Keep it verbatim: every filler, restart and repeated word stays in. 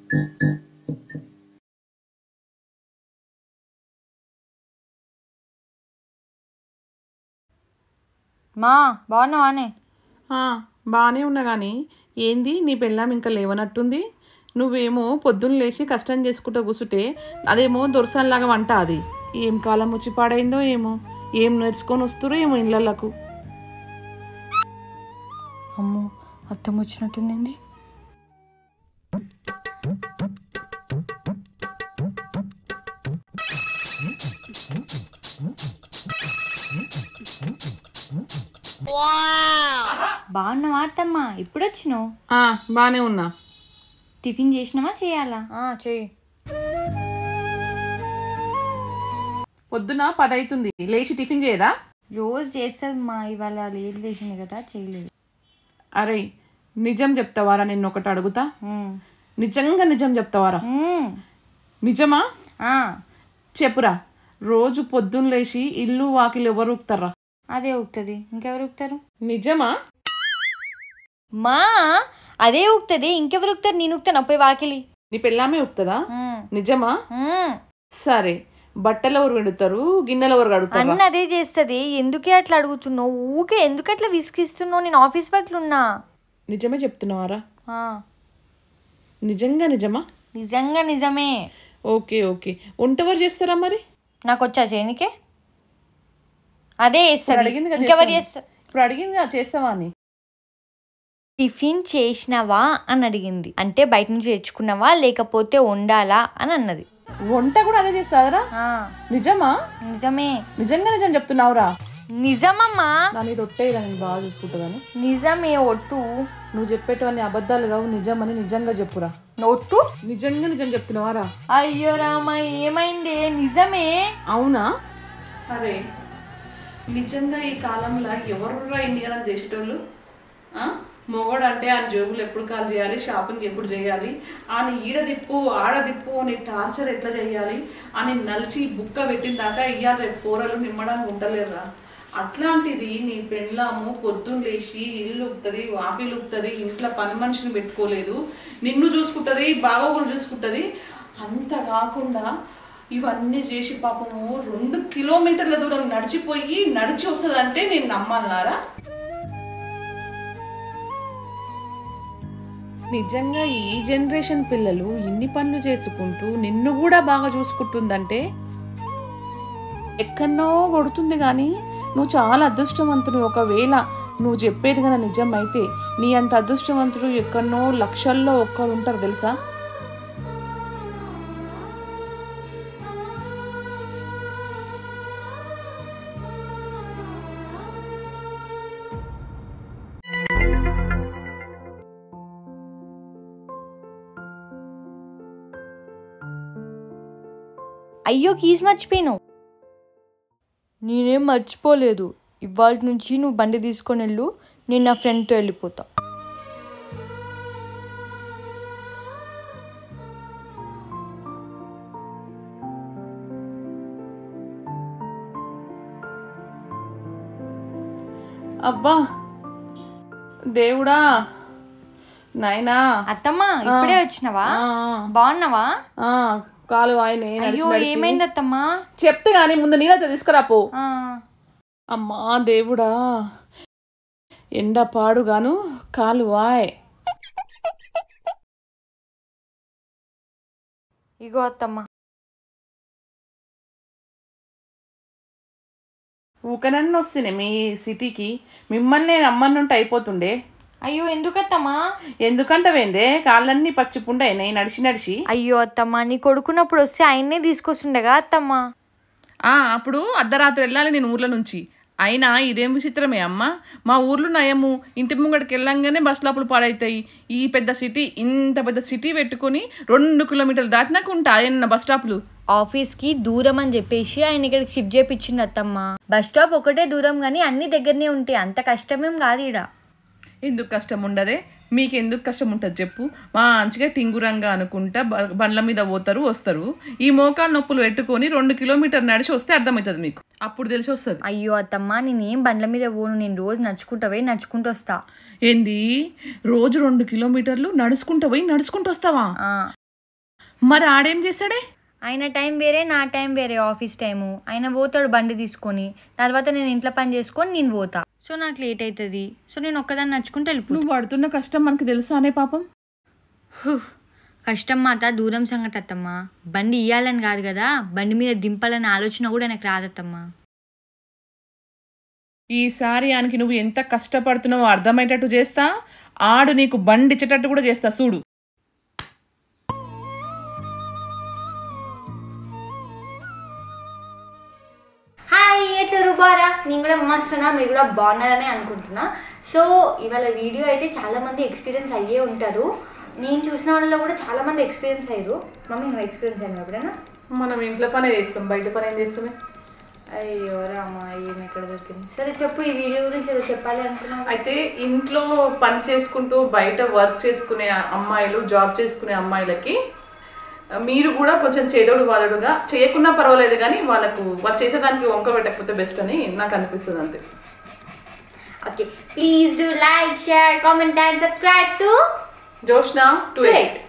మా బాగున్నావానే? బాగానే ఉన్నా కానీ ఏంది నీ పెళ్ళాం ఇంకా లేవనట్టుంది? నువ్వేమో పొద్దున్న లేచి కష్టం చేసుకుంటూ కూర్చుంటే అదేమో దొరసన్లాగా వంట. అది ఏం కాలం వచ్చి పాడైందో ఏమో, ఏం నేర్చుకొని వస్తురో ఏమో ఇళ్ళకు. అమ్మో అత్తం వచ్చినట్టుందండి. బాగున్నావా అత్తమ్మ? ఎప్పుడు వచ్చినావు? బాగానే ఉన్నా. టిఫిన్ చేసినావా? చేయాలా? చెయ్యి. పొద్దున పది అవుతుంది, లేచి టిఫిన్ చేయదా? రోజు చేస్తుంది మా, ఇవాళ లేట్ లేచింది కదా చేయలేదు. అరే నిజం చెప్తావారా? నిన్న ఒకటి అడుగుతా, నిజంగా నిజం చెప్తావారా? నిజమా? చెప్పురా. రోజు పొద్దున్న లేచి ఇల్లు వాకిలు ఎవరు ఊపుతారా? అదే ఊపుతుంది, ఇంకెవరు ఊపుతారు? నిజమా మా? అదే ఊపుతుంది, ఇంకెవరు ఊపుతారు? నేను ఊపుతాను పోయి వాకిలి. నీ పెళ్ళామే ఊపుతుందా? నిజమా? సరే, బట్టలు ఎవరు విడుతారు, గిన్నెలు ఎవరు కడుగుతారు? అన్న అదే చేస్తుంది. ఎందుకే అట్లా అడుగుతున్నావు? ఊకే ఎందుకు అట్లా విసిగిస్తున్నావు? నేను ఆఫీస్ వర్క్లు ఉన్నా. నిజమే చెప్తున్నావారా? నిజంగా నిజమా? నిజంగా నిజమే. Okay okay. వంట ఎవరు చేస్తారా మరి? నాకు వచ్చా చేయనికే. అదే చేస్తారు. అడిగింది ఇంకెవరు చేస్తారు? ఇప్పుడు అడిగింది చేస్తావా అని. టిఫిన్ చేసినావా అని అడిగింది. అంటే బయట నుంచి తెచ్చుకున్నావా లేకపోతే వండాలా అని అన్నది. వంట కూడా అదే చేస్తారా? నిజమా? నిజమే. నిజంగా నిజం చెప్తున్నావురా? నిజమమ్మా. దాని ఒట్టేరా, నేను బాగా చూసుకుంటుందని. నిజమే ఒట్టు. నువ్వు చెప్పేటవన్నీ అబద్ధాలు కావు, నిజమని నిజంగా చెప్పురా. ఒట్టు. నిజంగా నిజం చెప్తున్నావారా? అయ్యో రామా, ఏమైంది? నిజమే. అవునా? అరే నిజంగా ఈ కాలంలో ఎవరురా ఇన్నిగనం చేసేటోళ్ళు? మొగోడు అంటే ఆయన జేబులు ఎప్పుడు కాల్ చేయాలి, షాపింగ్ ఎప్పుడు చేయాలి, ఆయన ఈడ దిప్పు ఆడ దిప్పు అని టార్చర్ ఎట్లా చేయాలి అని నలిచి బుక్క పెట్టిన దాకా ఇయ్యాల రేపు కూరలు నిమ్మడానికి ఉండలేరురా. అట్లాంటిది నీ పెళ్ళాము పొద్దున్న లేచి ఇల్లు ఉపుతుంది, వాకిలు ఉపుతుంది, ఇంట్లో పని మనిషిని పెట్టుకోలేదు, నిన్ను చూసుకుంటుంది, బాగోగులు చూసుకుంటుంది. అంత కాకుండా ఇవన్నీ చేసి పాపము రెండు కిలోమీటర్ల దూరం నడిచిపోయి నడిచి వస్తుందంటే నేను నమ్మాలన్నారా? నిజంగా ఈ జనరేషన్ పిల్లలు ఇన్ని పనులు చేసుకుంటూ నిన్ను కూడా బాగా చూసుకుంటుందంటే ఎక్కడో కొడుతుంది. కానీ నువ్వు చాలా అదృష్టవంతుడు. ఒకవేళ నువ్వు చెప్పేది కన్నా నిజం అయితే నీ అంత అదృష్టవంతుడు ఎక్కడనో లక్షల్లో ఒక్కరు ఉంటారు తెలుసా? అయ్యో కీస్ మర్చిపోయాను. నేనేం మర్చిపోలేదు. ఇవాళ నుంచి నువ్వు బండి తీసుకొని వెళ్ళు, నేను నా ఫ్రెండ్తో వెళ్ళిపోతా. అబ్బా దేవుడా నాయనా. అత్తమ్మా ఇప్పుడే వచ్చినావా? బాగున్నావా? కాలు ఆయన. అయ్యో ఏమైంది అత్తమ్మా? చెప్తే గానీ ముందు నీళ్ళతో తీసుకురాపో. అమ్మా దేవుడా, ఎండ పాడుగాను కాలు వాయ్. ఇగో అత్తమ్మా. ఊకనన్ను వస్తున్నాయి మీ సిటీకి, మిమ్మల్ని రమ్మన్నుంటే అయిపోతుండే. అయ్యో ఎందుకత్తమ్మా? ఎందుకంటవేందే, కాళ్ళన్నీ పచ్చిపుండయినాయి నడిచి నడిచి. అయ్యో అత్తమ్మా, నీ కొడుకున్నప్పుడు వస్తే ఆయన్నే తీసుకొస్తుండగా అత్తమ్మా. అప్పుడు అర్ధరాత్రి వెళ్ళాలి నేను ఊర్ల నుంచి. అయినా ఇదేం విచిత్రమే అమ్మ, మా ఊర్లో నయము ఇంటి ముంగడికి వెళ్ళంగానే బస్ లోపలు పాడవుతాయి. ఈ పెద్ద సిటీ, ఇంత పెద్ద సిటీ పెట్టుకుని రెండు కిలోమీటర్లు దాటినాక ఉంటాయన్న బస్ స్టాప్లు. ఆఫీస్కి దూరం అని చెప్పేసి ఆయన ఇక్కడికి షిఫ్ట్ చేయించింది అత్తమ్మ. బస్ స్టాప్ ఒకటే దూరం కానీ అన్ని దగ్గరనే ఉంటాయి, అంత కష్టమేం కాదు ఈడ. ఎందుకు కష్టం ఉండదే? మీకు ఎందుకు కష్టం ఉంటుంది చెప్పు. మంచిగా టింగురంగా అనుకుంటా బండ్ల మీద పోతారు వస్తారు. ఈ మోకాలు నొప్పులు పెట్టుకొని రెండు కిలోమీటర్ నడిచి వస్తే అర్థమవుతుంది మీకు, అప్పుడు తెలిసి వస్తుంది. అయ్యో అత్తమ్మ, నేనేం బండ్ల మీద పోను, నేను రోజు నడుచుకుంటా నడుచుకుంటూ వస్తా. ఏంది రోజు రెండు కిలోమీటర్లు నడుచుకుంటా పోయి నడుచుకుంటూ వస్తావా? మరి ఆడేం చేస్తాడే? ఆయన టైం వేరే, నా టైం వేరే, ఆఫీస్ టైము. ఆయన పోతాడు బండి తీసుకొని, తర్వాత నేను ఇంట్లో పని చేసుకొని నేను పోతా. సో నాకు లేట్ అవుతుంది. సో నేను ఒక్కదాన్ని నడుచుకుంటూ వెళ్ళిపో. నువ్వు పడుతున్న కష్టం మనకు తెలుసా అనే పాపం? కష్టం మాత దూరం సంగతి అత్తమ్మా. బండి ఇయ్యాలని కాదు కదా, బండి మీద దింపాలనే ఆలోచన కూడా నాకు రాదత్తమ్మా. ఈసారి ఆయనకి నువ్వు ఎంత కష్టపడుతున్నావో అర్థమయ్యేటట్టు చేస్తా, ఆడు నీకు బండి ఇచ్చేటట్టు కూడా చేస్తా చూడు. హాయ్, ఎట్లా రూబారా? నేను కూడా మస్తున్నా, మీరు కూడా బాగున్నారని అనుకుంటున్నా. సో ఇవాళ వీడియో అయితే చాలామంది ఎక్స్పీరియన్స్ అయ్యే ఉంటారు. నేను చూసిన వాళ్ళలో కూడా చాలామంది ఎక్స్పీరియన్స్ అయ్యారు. మమ్మీ నువ్వు ఎక్స్పీరియన్స్ అయినా ఎప్పుడైనా? మనం ఇంట్లో పనే చేస్తాం, బయట పని ఏం చేస్తామే. అయ్యో రామా, ఏమి ఎక్కడ దొరికింది. సరే చెప్పు, ఈ వీడియో గురించి ఏదో చెప్పాలి అనుకున్నాను. అయితే ఇంట్లో పని చేసుకుంటూ బయట వర్క్ చేసుకునే అమ్మాయిలు, జాబ్ చేసుకునే అమ్మాయిలకి మీరు కూడా కొంచెం చేదోడు వాదడుగా చేయకున్నా పర్వాలేదు, కానీ వాళ్ళకు వాళ్ళు చేసేదానికి వంక పెట్టకపోతే బెస్ట్ అని నాకు అనిపిస్తుంది అంతే. Okay, please do like, share, comment and subscribe to Joshna two eight.